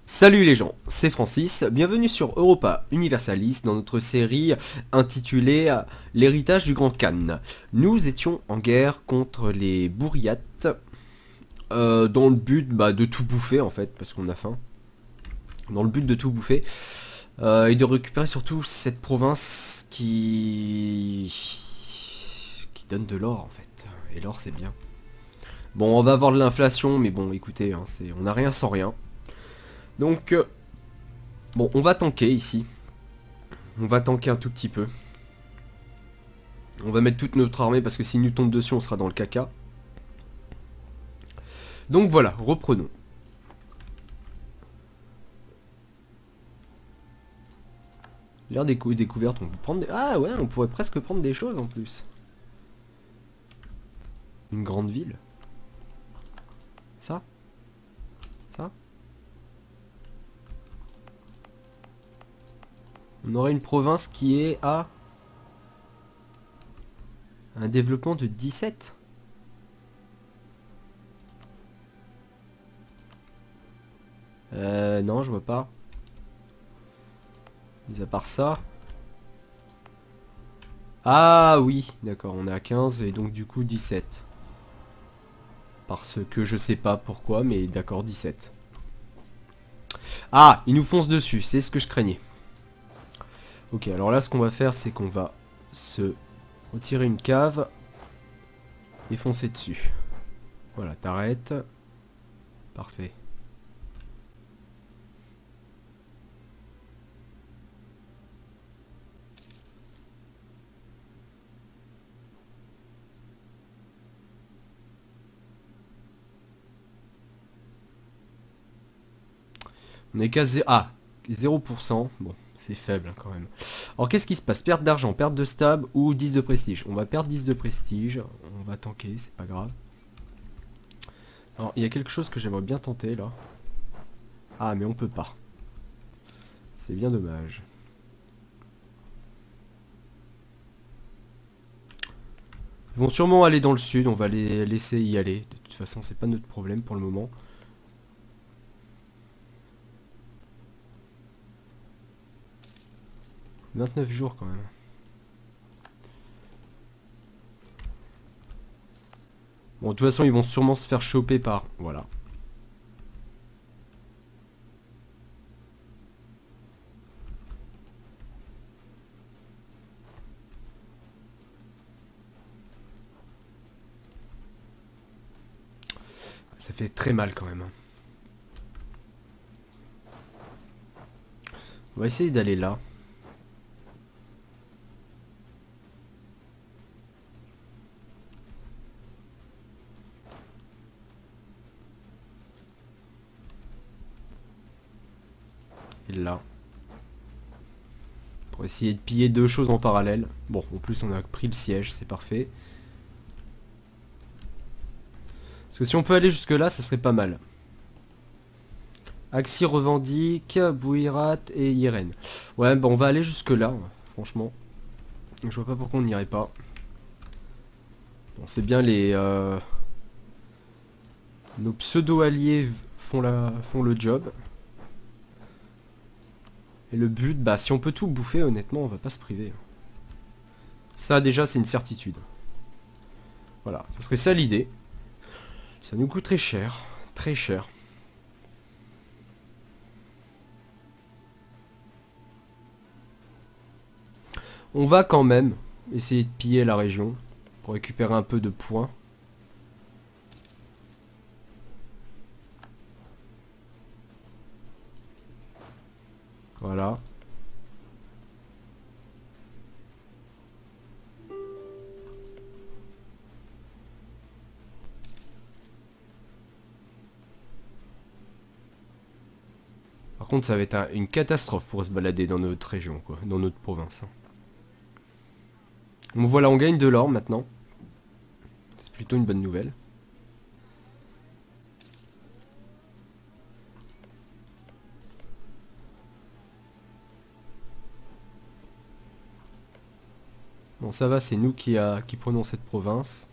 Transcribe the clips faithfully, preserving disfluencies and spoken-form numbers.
Salut les gens, c'est Francis, bienvenue sur Europa Universalis dans notre série intitulée euh, L'héritage du Grand Khan. Nous étions en guerre contre les Bouriates, euh, dans le but bah, de tout bouffer en fait, parce qu'on a faim. Dans le but de tout bouffer, euh, et de récupérer surtout cette province qui... qui donne de l'or en fait. Et l'or c'est bien. Bon, on va avoir de l'inflation, mais bon, écoutez, hein, c'est... on n'a rien sans rien. Donc... euh, Bon, on va tanker ici. On va tanker un tout petit peu. On va mettre toute notre armée parce que s'il nous tombe dessus, on sera dans le caca. Donc voilà, reprenons. L'air décou découverte, on peut prendre des... Ah ouais, on pourrait presque prendre des choses en plus. Une grande ville. Ça Ça On aurait une province qui est à... un développement de dix-sept. Euh, non, je vois pas. Mis à part ça. Ah oui, d'accord, on est à quinze et donc du coup dix-sept. Parce que je sais pas pourquoi, mais d'accord, dix-sept. Ah, ils nous foncent dessus, c'est ce que je craignais. Ok, alors là, ce qu'on va faire, c'est qu'on va se retirer une cave et foncer dessus. Voilà, t'arrêtes. Parfait. On est qu'à zéro... Ah, zéro pour cent. Bon, c'est faible hein, quand même. Alors qu'est-ce qui se passe? Perte d'argent, perte de stab ou dix de prestige? On va perdre dix de prestige. On va tanker, c'est pas grave. Alors, il y a quelque chose que j'aimerais bien tenter là. Ah, mais on peut pas. C'est bien dommage. Ils vont sûrement aller dans le sud, on va les laisser y aller. De toute façon, c'est pas notre problème pour le moment. vingt-neuf jours quand même. Bon, de toute façon, ils vont sûrement se faire choper par... Voilà. Ça fait très mal quand même. On va essayer d'aller là. Et là. Pour essayer de piller deux choses en parallèle. Bon, en plus on a pris le siège, c'est parfait. Parce que si on peut aller jusque là, ça serait pas mal. Axi revendique, Bouirat et Yeren. Ouais, bon, on va aller jusque là, franchement. Je vois pas pourquoi on n'irait pas. Bon, c'est bien les... Euh... Nos pseudo-alliés font, la... font le job. Et le but, bah si on peut tout bouffer, honnêtement, on va pas se priver. Ça déjà, c'est une certitude. Voilà, ce serait ça l'idée. Ça nous coûterait cher, très cher. On va quand même essayer de piller la région pour récupérer un peu de points. Voilà. Par contre, ça va être un- une catastrophe pour se balader dans notre région, quoi, dans notre province. Donc voilà, on gagne de l'or maintenant. C'est plutôt une bonne nouvelle. Bon, ça va, c'est nous qui, a, qui prenons cette province.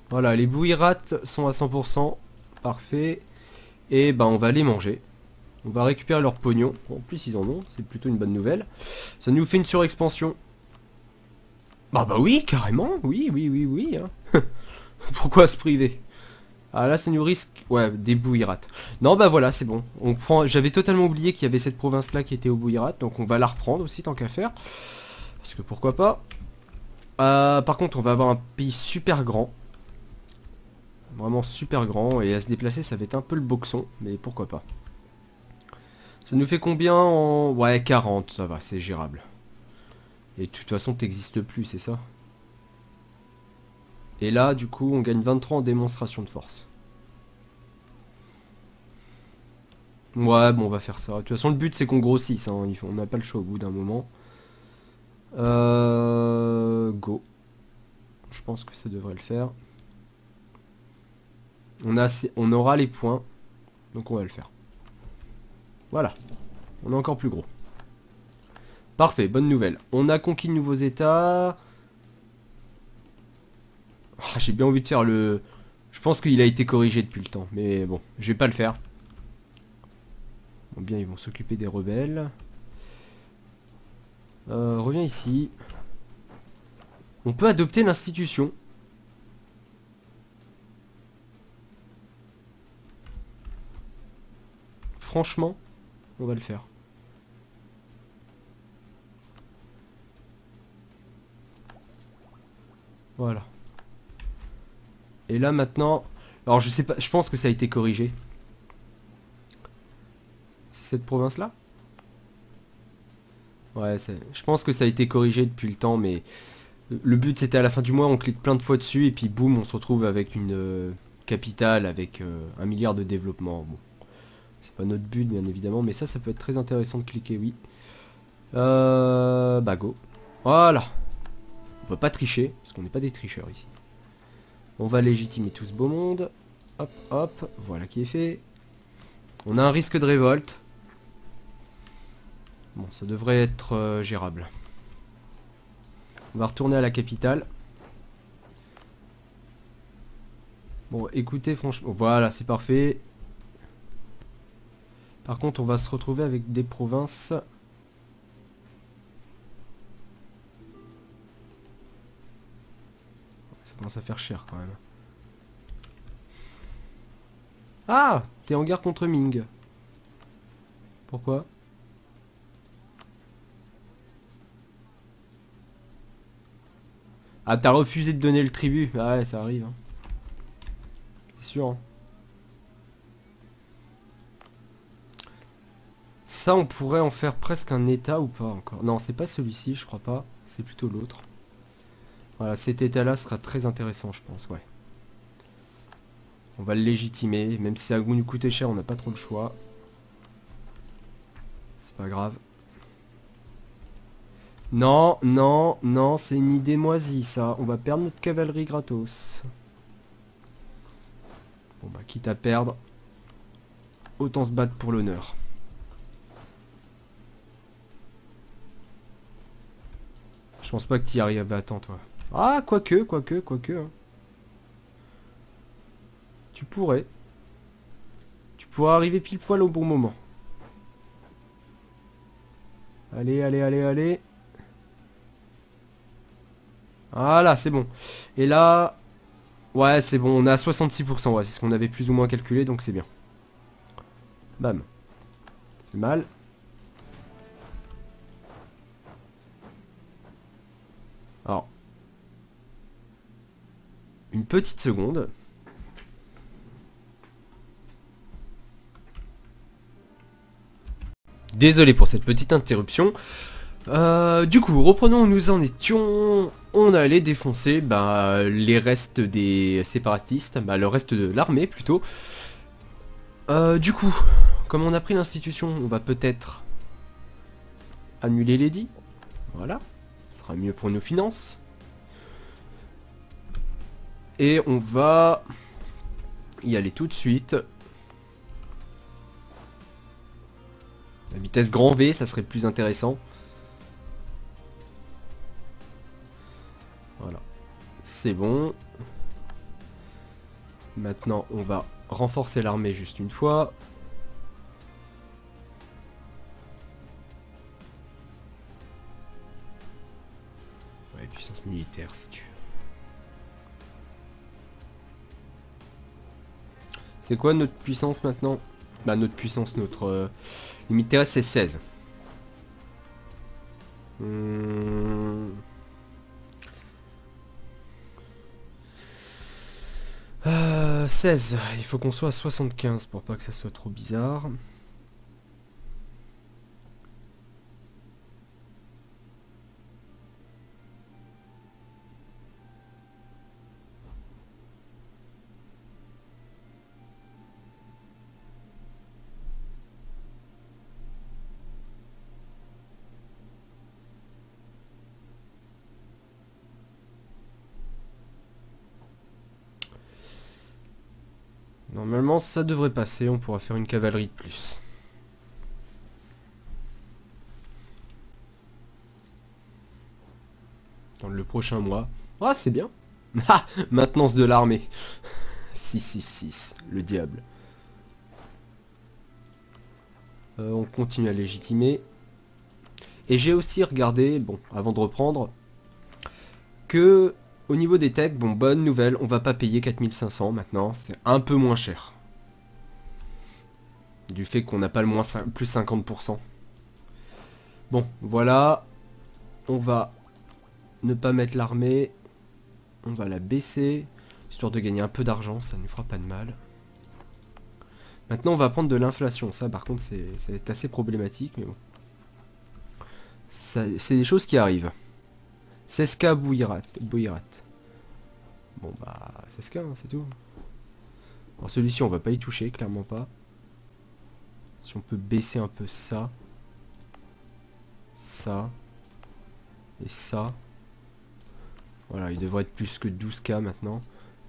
Voilà, les bouillerates sont à cent pour cent. Parfait. Et ben on va les manger. On va récupérer leur pognon. En plus ils en ont, c'est plutôt une bonne nouvelle. Ça nous fait une surexpansion. Bah bah oui, carrément. Oui, oui, oui, oui. Hein. Pourquoi se priver? Ah là ça nous risque... Ouais, des bouillerates. Non bah voilà, c'est bon. On prend... J'avais totalement oublié qu'il y avait cette province là qui était aux bouillerates. Donc on va la reprendre aussi tant qu'à faire. Parce que pourquoi pas. Euh, par contre on va avoir un pays super grand. Vraiment super grand. Et à se déplacer ça va être un peu le boxon. Mais pourquoi pas. Ça nous fait combien en... Ouais, quarante, ça va, c'est gérable. Et de toute façon t'existes plus, c'est ça? Et là du coup on gagne vingt-trois en démonstration de force. Ouais, bon, on va faire ça. De toute façon, le but, c'est qu'on grossisse. Hein. On n'a pas le choix au bout d'un moment. Euh... Go. Je pense que ça devrait le faire. On, a assez... on aura les points. Donc, on va le faire. Voilà. On est encore plus gros. Parfait, bonne nouvelle. On a conquis de nouveaux états. Oh, j'ai bien envie de faire le... Je pense qu'il a été corrigé depuis le temps. Mais bon, je vais pas le faire. Bon, bien, ils vont s'occuper des rebelles. Euh, reviens ici. On peut adopter l'institution. Franchement, on va le faire. Voilà. Et là maintenant... Alors je sais pas, je pense que ça a été corrigé. C'est cette province là? Ouais, je pense que ça a été corrigé depuis le temps, mais... Le but c'était à la fin du mois, on clique plein de fois dessus et puis boum, on se retrouve avec une euh, capitale avec euh, un milliard de développement. Bon. C'est pas notre but bien évidemment, mais ça, ça peut être très intéressant de cliquer, oui. Euh... Bah go. Voilà. On peut pas tricher, parce qu'on n'est pas des tricheurs ici. On va légitimer tout ce beau monde. Hop, hop, voilà qui est fait. On a un risque de révolte. Bon, ça devrait être euh, gérable. On va retourner à la capitale. Bon, écoutez, franchement... Voilà, c'est parfait. Par contre, on va se retrouver avec des provinces... Ça commence à faire cher quand même. Ah! T'es en guerre contre Ming. Pourquoi? Ah, t'as refusé de donner le tribut. Ah ouais, ça arrive. Hein. C'est sûr. Hein. Ça, on pourrait en faire presque un état ou pas encore. Non, c'est pas celui-ci, je crois pas. C'est plutôt l'autre. Voilà, cet état-là sera très intéressant, je pense, ouais. On va le légitimer. Même si ça va nous coûter cher, on n'a pas trop le choix. C'est pas grave. Non, non, non, c'est une idée moisie, ça. On va perdre notre cavalerie gratos. Bon, bah, quitte à perdre, autant se battre pour l'honneur. Je pense pas que t'y arrives. Bah, attends, toi. Ah, quoique, quoique, quoique. Hein. Tu pourrais. Tu pourrais arriver pile poil au bon moment. Allez, allez, allez, allez. Voilà, c'est bon. Et là... Ouais, c'est bon, on est à soixante-six pour cent. Ouais, c'est ce qu'on avait plus ou moins calculé, donc c'est bien. Bam. C'est mal. Alors. Une petite seconde. Désolé pour cette petite interruption. Euh, du coup, reprenons où nous en étions. On allait défoncer bah, les restes des séparatistes, bah, le reste de l'armée plutôt. Euh, du coup, comme on a pris l'institution, on va peut-être annuler l'édit. Voilà, ce sera mieux pour nos finances. Et on va y aller tout de suite. La vitesse grand V, ça serait plus intéressant. Voilà. C'est bon. Maintenant, on va renforcer l'armée juste une fois. Ouais, puissance militaire si tu veux. C'est quoi notre puissance maintenant? Bah notre puissance, notre euh, limite terrestre c'est seize. Hum... Euh, seize, il faut qu'on soit à soixante-quinze pour pas que ça soit trop bizarre. Normalement ça devrait passer, on pourra faire une cavalerie de plus. Dans le prochain mois. Ah c'est bien. Ah, maintenance de l'armée. six six six, le diable. Euh, on continue à légitimer. Et j'ai aussi regardé, bon, avant de reprendre, que au niveau des techs, bon, bonne nouvelle, on va pas payer quatre mille cinq cents maintenant, c'est un peu moins cher. Du fait qu'on n'a pas le moins plus cinquante pour cent. Bon, voilà. On va ne pas mettre l'armée. On va la baisser, histoire de gagner un peu d'argent, ça ne fera pas de mal. Maintenant, on va prendre de l'inflation. Ça, par contre, c'est assez problématique, mais bon. C'est des choses qui arrivent. seize K Bouirat. Bon, bah, seize K, hein, c'est tout. Alors, celui-ci, on va pas y toucher, clairement pas. Si on peut baisser un peu ça. Ça. Et ça. Voilà, il devrait être plus que douze K maintenant.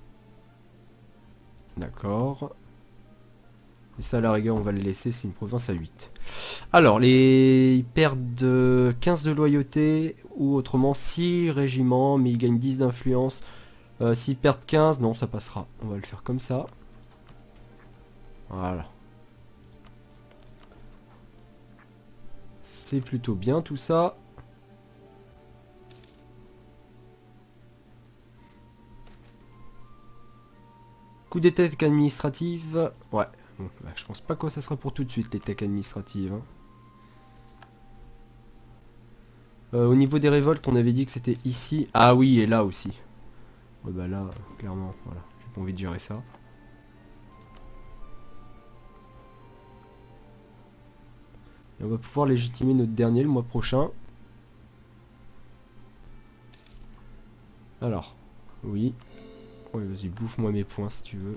D'accord. Et ça, à la rigueur, on va le laisser, c'est une province à huit. Alors, les... ils perdent quinze de loyauté, ou autrement six régiments, mais ils gagnent dix d'influence. Euh, S'ils perdent quinze, non, ça passera. On va le faire comme ça. Voilà. C'est plutôt bien tout ça. Coup des techs administratives. Ouais. Bon, bah, je pense pas que ça sera pour tout de suite les techs administratives. Hein. Euh, au niveau des révoltes, on avait dit que c'était ici. Ah oui, et là aussi. Ouais bah là, clairement, voilà. J'ai pas envie de gérer ça. Et on va pouvoir légitimer notre dernier le mois prochain. Alors, oui. Ouais, vas-y, bouffe-moi mes points si tu veux.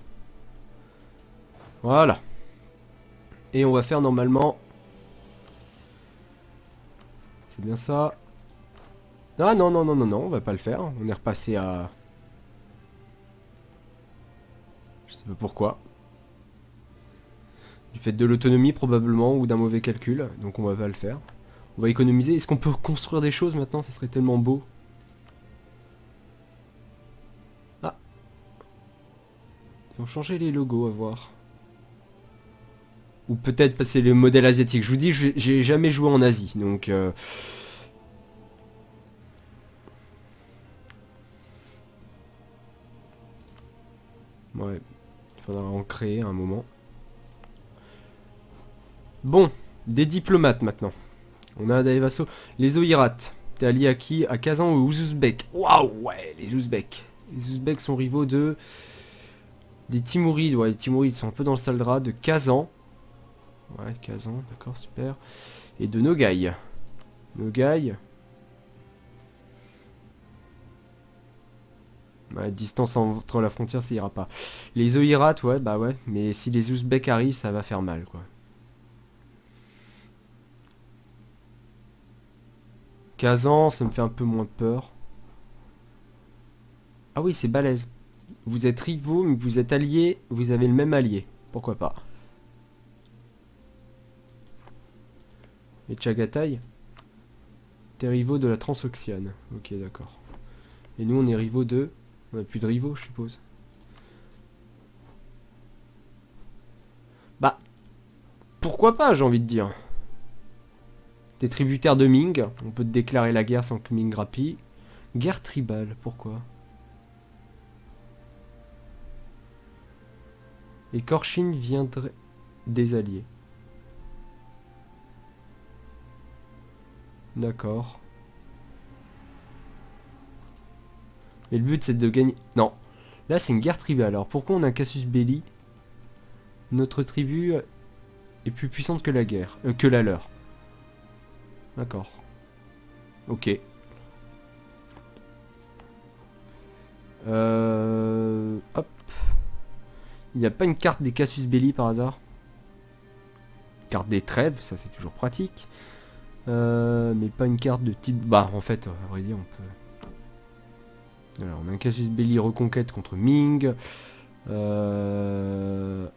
Voilà. Et on va faire normalement... C'est bien ça. Ah non, non, non, non, non, on va pas le faire. On est repassé à... Je sais pas pourquoi. Du fait de l'autonomie probablement, ou d'un mauvais calcul. Donc on va pas le faire. On va économiser. Est-ce qu'on peut construire des choses maintenant? Ça serait tellement beau. Ah. Ils ont changé les logos, à voir. Ou peut-être passer le modèle asiatique. Je vous dis, j'ai jamais joué en Asie, donc... Euh... Ouais, il faudra en créer un moment. Bon, des diplomates maintenant. On a des vassaux. Les Oïrats. T'es allié à qui? À Kazan ou aux Ouzbeks? Waouh, ouais, les Ouzbeks. Les Ouzbeks sont rivaux de... Des Timourides. Ouais, les Timourides sont un peu dans le sale drap. De Kazan. Ouais, Kazan, d'accord, super. Et de Nogaï. Nogaï. Ouais, distance entre la frontière, ça ira pas. Les Oïrats, ouais, bah ouais. Mais si les Ouzbeks arrivent, ça va faire mal, quoi. Kazan, ça me fait un peu moins peur. Ah oui, c'est balèze. Vous êtes rivaux, mais vous êtes alliés. Vous avez le même allié. Pourquoi pas. Les Tchagatai. T'es rivaux de la Transoxiane. Ok, d'accord. Et nous, on est rivaux de... On a plus de rivaux, je suppose. pourquoi pas, j'ai envie de dire. T'es tributaire de Ming, on peut te déclarer la guerre sans que Ming grappille. Guerre tribale, pourquoi? Et Korshin viendrait des alliés. D'accord. Mais le but c'est de gagner... Non. Là c'est une guerre tribale. Alors pourquoi on a un casus belli? Notre tribu est plus puissante que la guerre. Euh, que la leur. D'accord. Ok. Euh... Hop. Il n'y a pas une carte des casus belli par hasard? Carte des trêves, ça c'est toujours pratique. Euh, mais pas une carte de type... Bah en fait, à vrai dire, on peut... Alors, on a un casus belli reconquête contre Ming. Euh...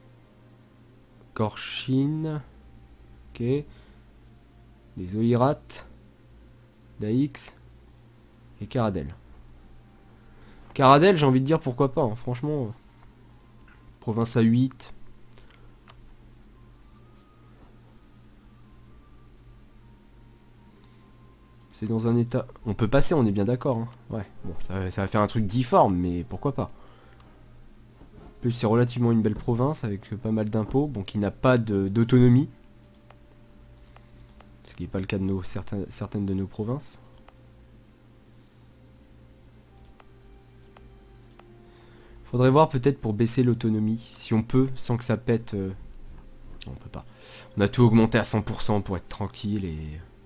Korshin. Ok. Les Oirat. Daix. Et Caradel. Caradel, j'ai envie de dire pourquoi pas, hein, franchement. Province à huit. C'est dans un état... On peut passer, on est bien d'accord. Hein. Ouais, bon, ça, ça va faire un truc difforme, mais pourquoi pas. En plus, c'est relativement une belle province, avec pas mal d'impôts, bon, qui n'a pas d'autonomie. Ce qui n'est pas le cas de nos, certains, certaines de nos provinces. Faudrait voir peut-être pour baisser l'autonomie, si on peut, sans que ça pète... Euh... Non, on peut pas. On a tout augmenté à cent pour cent pour être tranquille et...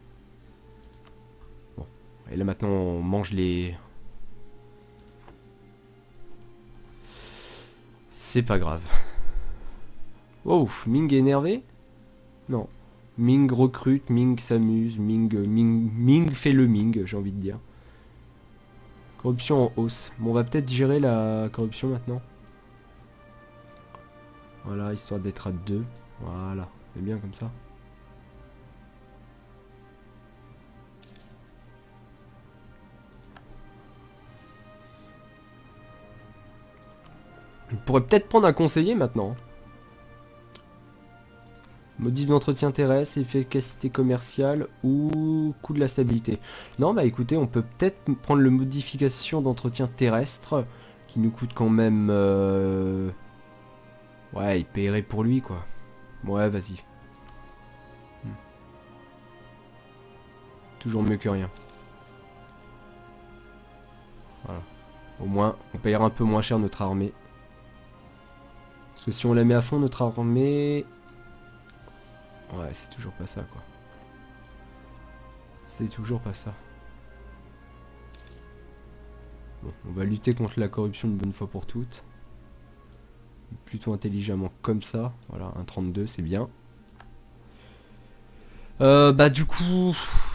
Bon. Et là maintenant on mange les... C'est pas grave. Oh, Ming est énervé? Non. Ming recrute, Ming s'amuse, Ming, Ming, Ming fait le Ming, j'ai envie de dire. Corruption en hausse. Bon, on va peut-être gérer la corruption maintenant. Voilà, histoire d'être à deux. Voilà, c'est bien comme ça. On pourrait peut-être prendre un conseiller maintenant. Modif d'entretien terrestre, efficacité commerciale ou coût de la stabilité. Non, bah écoutez, on peut peut-être prendre le modification d'entretien terrestre qui nous coûte quand même... Euh... Ouais, il paierait pour lui, quoi. Ouais, vas-y. Hmm. Toujours mieux que rien. Voilà. Au moins, on payera un peu moins cher notre armée. Parce que si on la met à fond, notre armée... Ouais, c'est toujours pas ça, quoi. C'est toujours pas ça. Bon, on va lutter contre la corruption une bonne fois pour toutes. Plutôt intelligemment comme ça. Voilà, un trente-deux, c'est bien. Euh, bah du coup...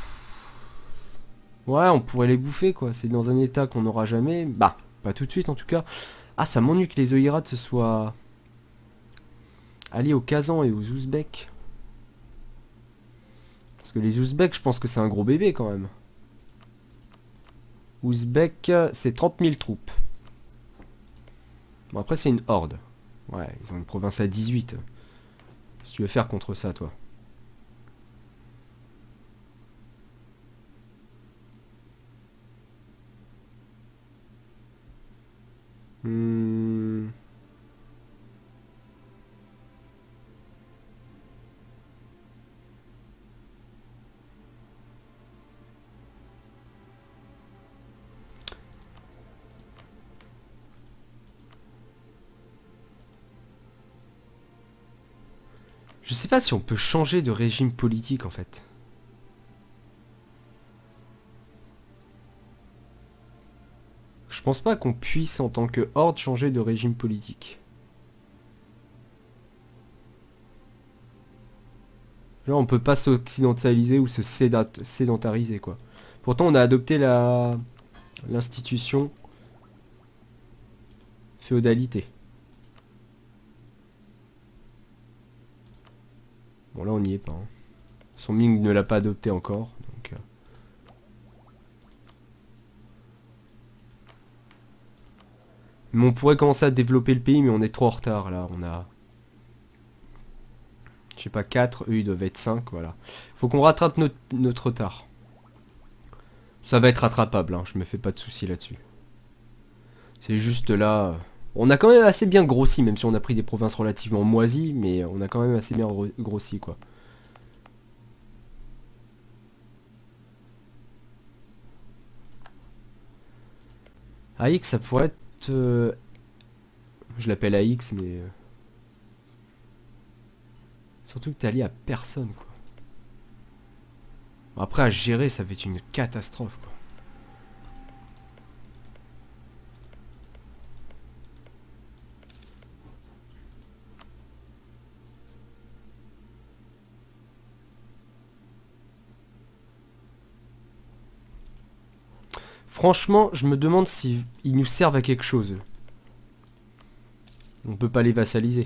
Ouais, on pourrait les bouffer, quoi. C'est dans un état qu'on n'aura jamais. Bah, pas tout de suite, en tout cas. Ah, ça m'ennuie que les Oïrats se soient... alliés aux Kazans et aux Ouzbeks. Parce que les Ouzbeks, je pense que c'est un gros bébé quand même. Ouzbek, c'est trente mille troupes. Bon, après, c'est une horde. Ouais, ils ont une province à dix-huit. Qu'est-ce que tu veux faire contre ça, toi? Hmm... Je sais pas si on peut changer de régime politique en fait. Je pense pas qu'on puisse en tant que horde changer de régime politique. Genre on peut pas s'occidentaliser ou se sédentariser quoi. Pourtant on a adopté la l'institution féodalité. Bon là on n'y est pas. Hein. Son Ming ne l'a pas adopté encore. Donc, euh... Mais on pourrait commencer à développer le pays mais on est trop en retard là. On a... Je sais pas, quatre, eux ils doivent être cinq, voilà. Faut qu'on rattrape notre, notre retard. Ça va être rattrapable, hein, je me fais pas de soucis là-dessus. C'est juste là... On a quand même assez bien grossi, même si on a pris des provinces relativement moisies, mais on a quand même assez bien grossi, quoi. A X, ça pourrait être... Euh... Je l'appelle A X, mais... Euh... Surtout que t'es allié à personne, quoi. Après, à gérer, ça va être une catastrophe, quoi. Franchement, je me demande si ils nous servent à quelque chose. On peut pas les vassaliser.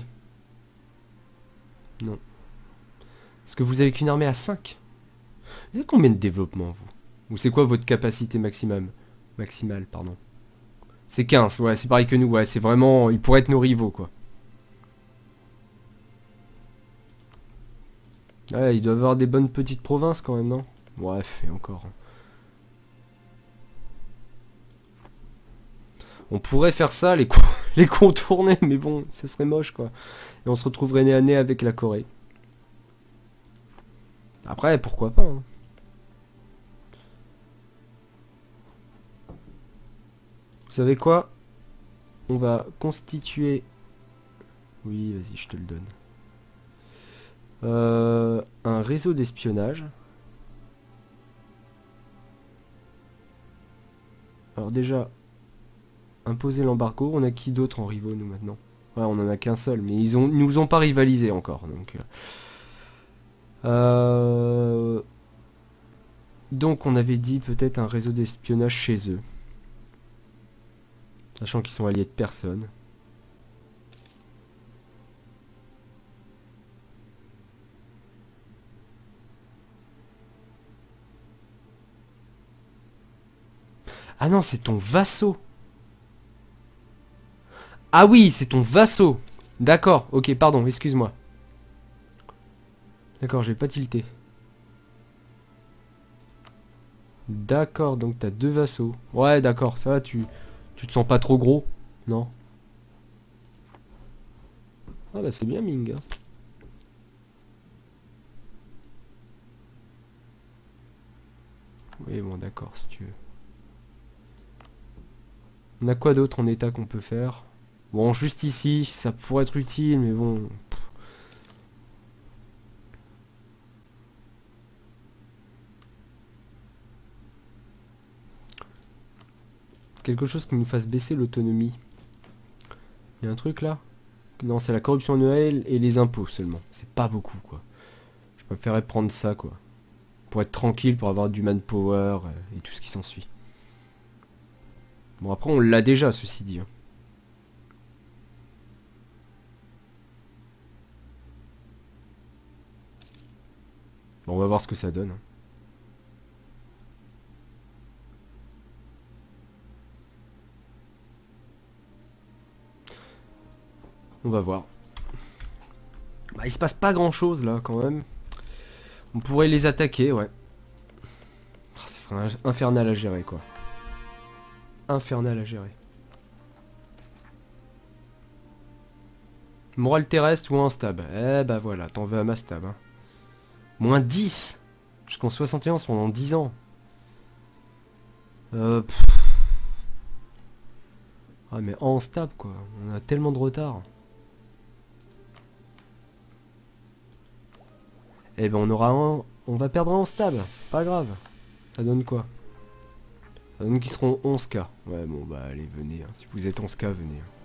Non. Est-ce que vous avez qu'une armée à cinq? Vous avez combien de développement, vous? Ou c'est quoi votre capacité maximum? Maximale, pardon. C'est quinze, ouais, c'est pareil que nous, ouais, c'est vraiment... Ils pourraient être nos rivaux, quoi. Ouais, ils doivent avoir des bonnes petites provinces, quand même, non? Bref, et encore... On pourrait faire ça, les, co les contourner, mais bon, ça serait moche, quoi. Et on se retrouverait nez à nez avec la Corée. Après, pourquoi pas, hein. Vous savez quoi? On va constituer... Oui, vas-y, je te le donne. Euh, un réseau d'espionnage. Alors déjà... Imposer l'embargo, on a qui d'autre en rivaux nous maintenant? Ouais, on en a qu'un seul, mais ils ont, nous ont pas rivalisé encore, donc... Euh... Donc on avait dit peut-être un réseau d'espionnage chez eux. Sachant qu'ils sont alliés de personne. Ah non, c'est ton vassau. Ah oui, c'est ton vassau. D'accord, ok, pardon, excuse-moi. D'accord, j'ai pas tilté. D'accord, donc t'as deux vassaux. Ouais, d'accord, ça va, tu, tu te sens pas trop gros, non? Ah bah c'est bien Ming. Hein. Oui, bon, d'accord, si tu veux. On a quoi d'autre en état qu'on peut faire? Bon, juste ici, ça pourrait être utile, mais bon... Quelque chose qui nous fasse baisser l'autonomie. Il y a un truc là? Non, c'est la corruption annuelle et les impôts seulement. C'est pas beaucoup, quoi. Je préférerais prendre ça, quoi. Pour être tranquille, pour avoir du manpower et tout ce qui s'ensuit. Bon, après, on l'a déjà, ceci dit. Hein. Bon, on va voir ce que ça donne. On va voir. Bah, il se passe pas grand chose là quand même. On pourrait les attaquer, ouais. Oh, ça serait infernal à gérer quoi. Infernal à gérer. Morale terrestre ou un stab? Eh bah voilà, t'en veux à ma stab. Hein. Moins dix jusqu'en soixante et onze pendant dix ans. Euh, ah mais en stab quoi. On a tellement de retard. Eh ben on aura un... On va perdre un en stab, c'est pas grave. Ça donne quoi? Ça donne qu'ils seront onze K. Ouais bon bah allez venez, hein. Si vous êtes onze K venez. Hein.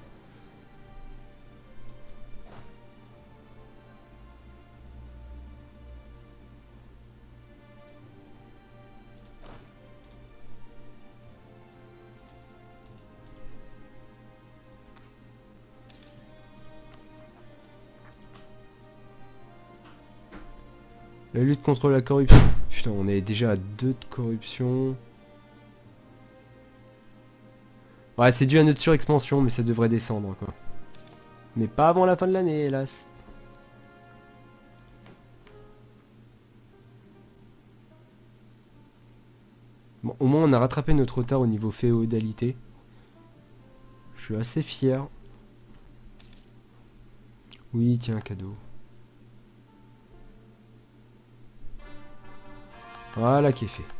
La lutte contre la corruption. Putain, on est déjà à deux de corruption. Ouais, c'est dû à notre surexpansion, mais ça devrait descendre, quoi. Mais pas avant la fin de l'année, hélas. au moins on a rattrapé notre retard au niveau féodalité. Je suis assez fier. Oui, tiens, un cadeau. Voilà qui est fait.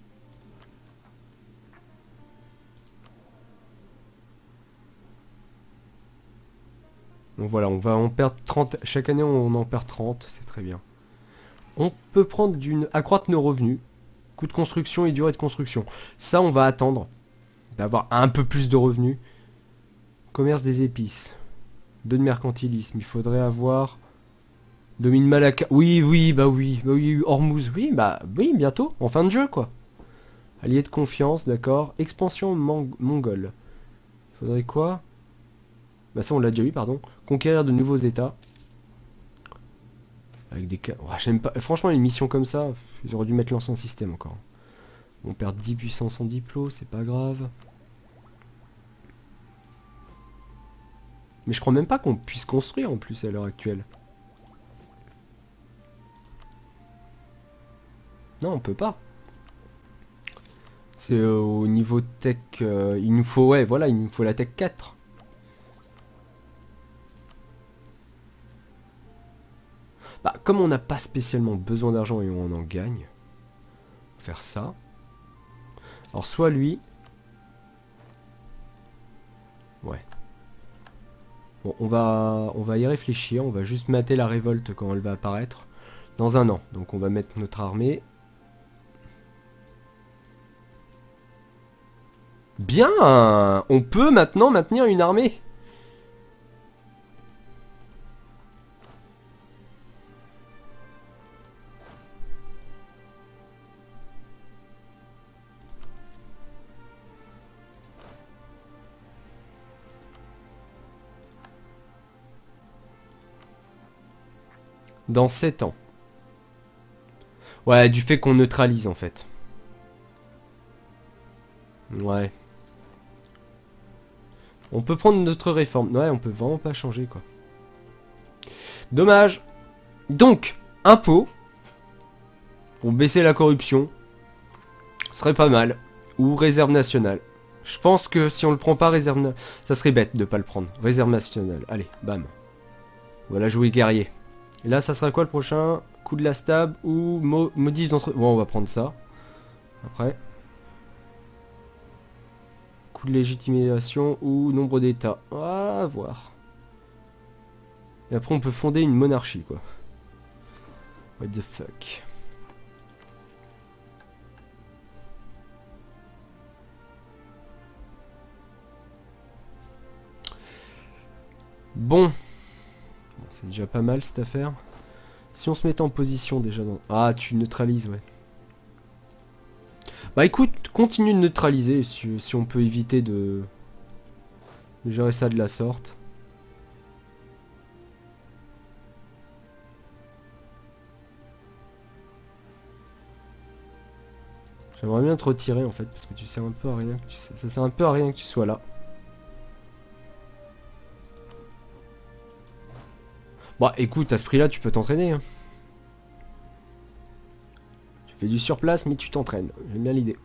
Donc voilà, on va en perdre trente. Chaque année, on en perd trente. C'est très bien. On peut prendre d'une... accroître nos revenus. Coût de construction et durée de construction. Ça, on va attendre d'avoir un peu plus de revenus. Commerce des épices. Deux de mercantilisme. Il faudrait avoir... Domine Malacca. Oui, oui, bah oui. Bah oui, Hormuz. Oui, bah oui, bientôt. En fin de jeu, quoi. Allié de confiance, d'accord. Expansion mong mongole. Faudrait quoi? Bah ça, on l'a déjà eu, pardon. Conquérir de nouveaux états. Avec des cas... Oh, j'aime pas... Franchement, une mission comme ça, ils auraient dû mettre l'ancien système encore. On perd dix puissance en diplôme, c'est pas grave. Mais je crois même pas qu'on puisse construire en plus à l'heure actuelle. Non, on peut pas. C'est euh, au niveau tech... Euh, il nous faut... Ouais, voilà, il nous faut la tech quatre. Bah, comme on n'a pas spécialement besoin d'argent et on en gagne, on va faire ça. Alors, soit lui... Ouais. Bon, on va, on va y réfléchir. On va juste mater la révolte quand elle va apparaître. Dans un an. Donc, on va mettre notre armée. Bien! On peut maintenant maintenir une armée. Dans sept ans. Ouais, du fait qu'on neutralise en fait. Ouais. On peut prendre notre réforme. Ouais, on peut vraiment pas changer quoi. Dommage. Donc, impôt. Pour baisser la corruption. Ce serait pas mal. Ou réserve nationale. Je pense que si on le prend pas, réserve... Ça serait bête de pas le prendre. Réserve nationale. Allez, bam. Voilà, jouer guerrier. Et là, ça sera quoi le prochain? Coup de la stab ou mo modif d'entre... Bon, on va prendre ça. Après. Coup de légitimation ou nombre d'états. À voir. Et après, on peut fonder une monarchie, quoi. What the fuck. Bon. Bon, c'est déjà pas mal, cette affaire. Si on se met en position, déjà dans... Ah, tu neutralises, ouais. Bah écoute, continue de neutraliser si, si on peut éviter de... de gérer ça de la sorte. J'aimerais bien te retirer en fait, parce que tu sers un peu à rien que tu... ça sert un peu à rien que tu sois là. Bah écoute, à ce prix là tu peux t'entraîner hein. Tu fais du surplace mais tu t'entraînes, j'aime bien l'idée.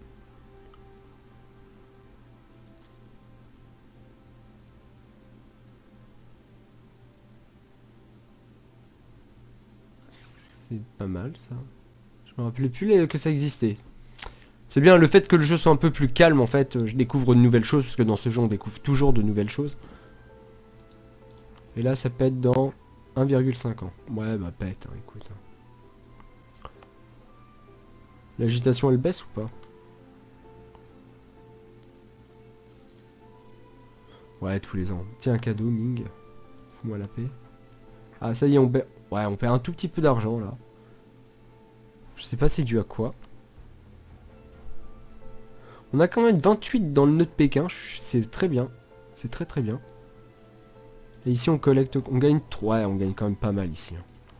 C'est pas mal ça. Je me rappelais plus que ça existait. C'est bien le fait que le jeu soit un peu plus calme en fait, je découvre de nouvelles choses, parce que dans ce jeu on découvre toujours de nouvelles choses. Et là ça pète dans un virgule cinq ans. Ouais bah pète, hein, écoute. L'agitation elle baisse ou pas? Ouais tous les ans. Tiens un cadeau Ming. Fous-moi la paix. Ah ça y est on perd. Ouais on perd un tout petit peu d'argent là. Je sais pas c'est dû à quoi. On a quand même vingt-huit dans le nœud de Pékin. C'est très bien. C'est très très bien. Et ici on collecte, on gagne trois, ouais, on gagne quand même pas mal ici.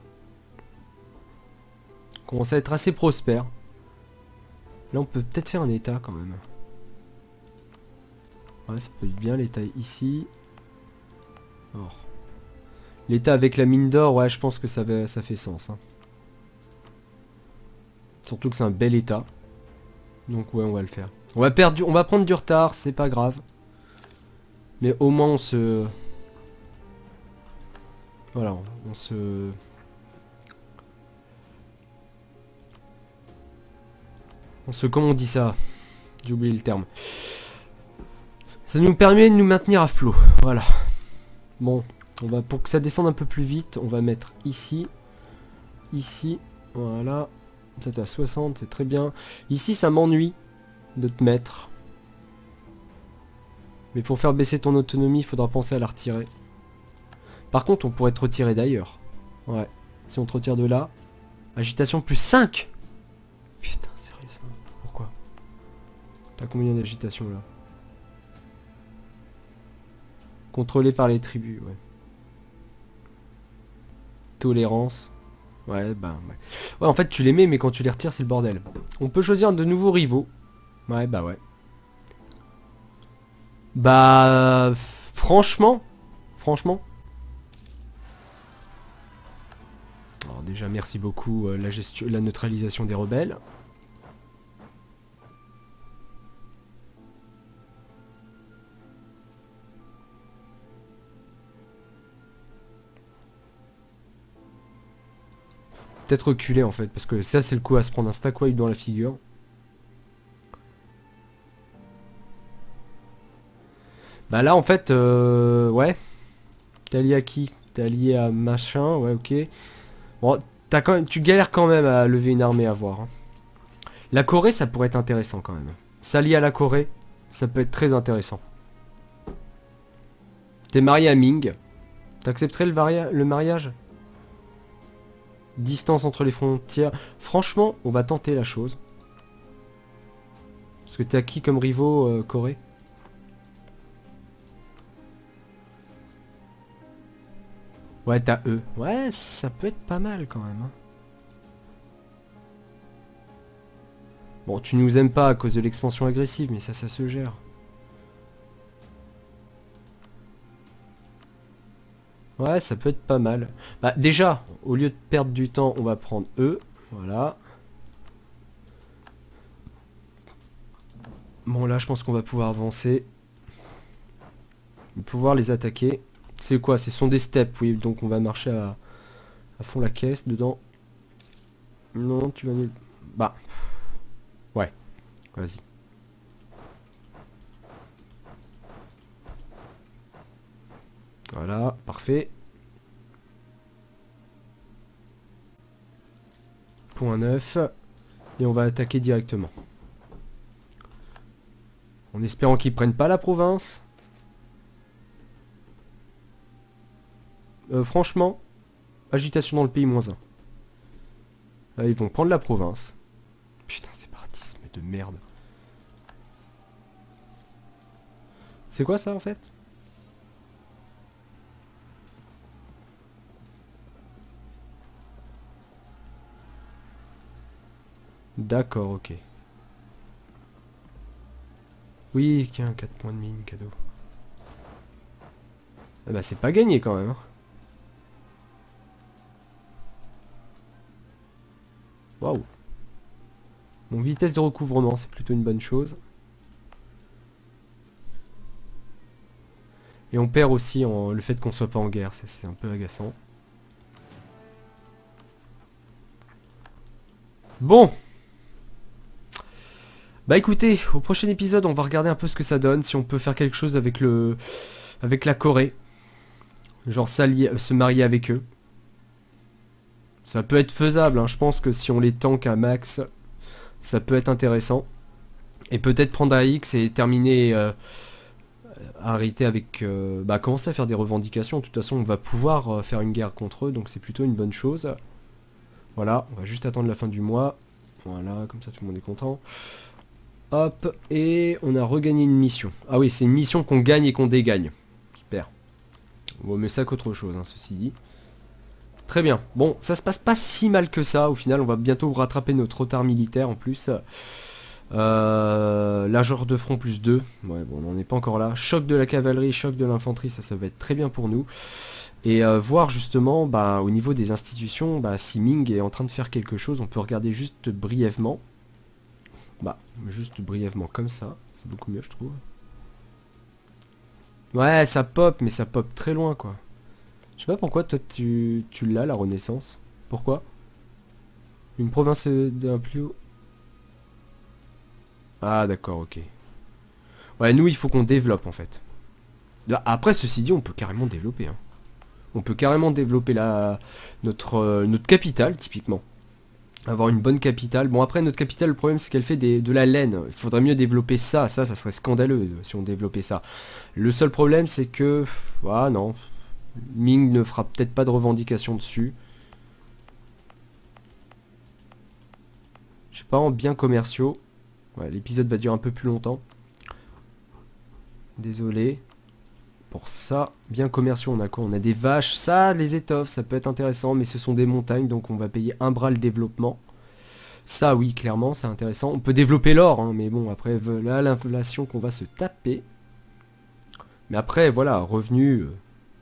On commence à être assez prospère. Là on peut peut-être faire un état quand même. Ouais ça peut être bien l'état ici. Or. L'état avec la mine d'or, ouais je pense que ça, va, ça fait sens. Hein. Surtout que c'est un bel état. Donc ouais, on va le faire. On va perdre, du... on va prendre du retard, c'est pas grave. Mais au moins on se... Voilà, on se... On se... Comment on dit ça? J'ai oublié le terme. Ça nous permet de nous maintenir à flot. Voilà. Bon, on va, pour que ça descende un peu plus vite, on va mettre ici. Ici. Voilà. Ça est à soixante, c'est très bien. Ici, ça m'ennuie de te mettre. Mais pour faire baisser ton autonomie, il faudra penser à la retirer. Par contre, on pourrait te retirer d'ailleurs. Ouais. Si on te retire de là. Agitation plus cinq. Putain, sérieusement. Pourquoi? T'as combien d'agitation là? Contrôlé par les tribus, ouais. Tolérance. Ouais, bah ouais. Ouais, en fait, tu les mets, mais quand tu les retires, c'est le bordel. On peut choisir de nouveaux rivaux. Ouais, bah ouais. Bah... Franchement. Franchement. Alors déjà, merci beaucoup, euh, la gestion, la neutralisation des rebelles. Peut-être reculer en fait, parce que ça c'est le coup à se prendre un stack wipe dans la figure. Bah là en fait, euh, ouais. T'es allié à qui? T'es allié à machin, ouais ok. Bon, t'as quand même, tu galères quand même à lever une armée à voir. Hein. La Corée ça pourrait être intéressant quand même. S'allier à la Corée, ça peut être très intéressant. T'es marié à Ming. T'accepterais le, le mariage? Distance entre les frontières. Franchement, on va tenter la chose. Parce que t'es à qui comme rivaux, euh, Corée? Ouais, t'as eux. Ouais, ça peut être pas mal quand même. Hein. Bon, tu nous aimes pas à cause de l'expansion agressive, mais ça, ça se gère. Ouais, ça peut être pas mal. Bah déjà, au lieu de perdre du temps, on va prendre eux. Voilà. Bon là, je pense qu'on va pouvoir avancer. On va pouvoir les attaquer. C'est quoi? Ce sont des steps, oui. Donc on va marcher à, à fond la caisse dedans. Non, tu vas nul. Bah. Ouais. Vas-y. Voilà, parfait. Point neuf. Et on va attaquer directement. En espérant qu'ils prennent pas la province. Euh, franchement, agitation dans le pays, moins un. Là, ils vont prendre la province. Putain, séparatisme de merde. C'est quoi ça en fait? D'accord, ok. Oui, tiens, quatre points de mine, cadeau. Ah bah c'est pas gagné quand même. Hein. Waouh. Mon vitesse de recouvrement, c'est plutôt une bonne chose. Et on perd aussi en, le fait qu'on soit pas en guerre, c'est un peu agaçant. Bon. Bah écoutez, au prochain épisode, on va regarder un peu ce que ça donne, si on peut faire quelque chose avec le, avec la Corée. Genre s'allier, se marier avec eux. Ça peut être faisable, hein. Je pense que si on les tank à max, ça peut être intéressant. Et peut-être prendre A X et terminer, euh, arrêter avec... Euh, bah commencer à faire des revendications. De toute façon, on va pouvoir euh, faire une guerre contre eux, donc c'est plutôt une bonne chose. Voilà, on va juste attendre la fin du mois. Voilà, comme ça tout le monde est content. Hop, et on a regagné une mission. Ah oui, c'est une mission qu'on gagne et qu'on dégagne. Super. Bon, mais ça qu'autre chose, hein, ceci dit. Très bien. Bon, ça se passe pas si mal que ça. Au final, on va bientôt rattraper notre retard militaire en plus. Euh, largeur de front plus deux. Ouais, bon, on n'en est pas encore là. Choc de la cavalerie, choc de l'infanterie, ça, ça va être très bien pour nous. Et euh, voir justement, bah, au niveau des institutions, bah, si Ming est en train de faire quelque chose, on peut regarder juste brièvement. Bah, juste brièvement comme ça. C'est beaucoup mieux, je trouve. Ouais, ça pop, mais ça pop très loin, quoi. Je sais pas pourquoi, toi, tu, tu l'as, la Renaissance. Pourquoi? Une province d'un plus haut... Ah, d'accord, ok. Ouais, nous, il faut qu'on développe, en fait. Là, après, ceci dit, on peut carrément développer. Hein. On peut carrément développer la, notre, euh, notre capitale, typiquement. Avoir une bonne capitale. Bon, après, notre capitale, le problème, c'est qu'elle fait des, de la laine. Il faudrait mieux développer ça. Ça, ça serait scandaleux si on développait ça. Le seul problème, c'est que... Ah, non. Ming ne fera peut-être pas de revendication dessus. Je sais pas, en biens commerciaux. Ouais, l'épisode va durer un peu plus longtemps. Désolé. Pour ça, biens commerciaux, on a quoi? On a des vaches. Ça, les étoffes, ça peut être intéressant, mais ce sont des montagnes, donc on va payer un bras le développement. Ça, oui, clairement, c'est intéressant. On peut développer l'or, hein, mais bon, après, là, l'inflation qu'on va se taper. Mais après, voilà, revenus... Euh...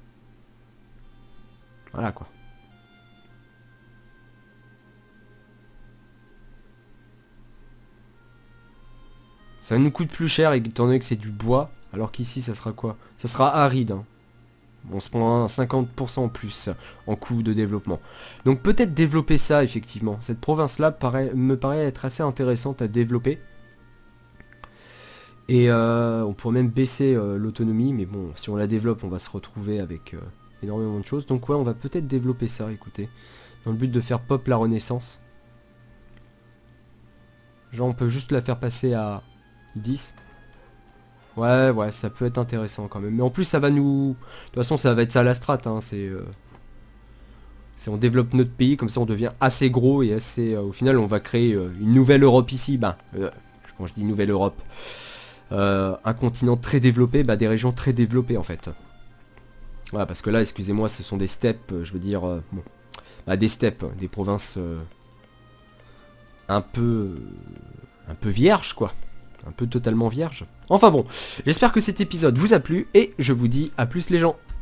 Voilà, quoi. Ça nous coûte plus cher, étant donné que c'est du bois. Alors qu'ici, ça sera quoi? Ça sera aride. Hein. On se prend un cinquante pour cent en plus en coût de développement. Donc peut-être développer ça, effectivement. Cette province-là paraît, me paraît être assez intéressante à développer. Et euh, on pourrait même baisser euh, l'autonomie. Mais bon, si on la développe, on va se retrouver avec euh, énormément de choses. Donc ouais, on va peut-être développer ça, écoutez. Dans le but de faire pop la Renaissance. Genre, on peut juste la faire passer à dix. Ouais, ouais, ça peut être intéressant quand même. Mais en plus, ça va nous... De toute façon, ça va être ça la strat. Hein. C'est... Euh... C'est on développe notre pays, comme ça on devient assez gros et assez... Euh, au final, on va créer euh, une nouvelle Europe ici. Bah, euh, quand je dis nouvelle Europe, euh, un continent très développé, bah des régions très développées en fait. Voilà, parce que là, excusez-moi, ce sont des steppes, euh, je veux dire... Euh, bon, bah, des steppes, des provinces... Euh, un peu... un peu vierges, quoi. Un peu totalement vierge. Enfin bon, j'espère que cet épisode vous a plu et je vous dis à plus les gens.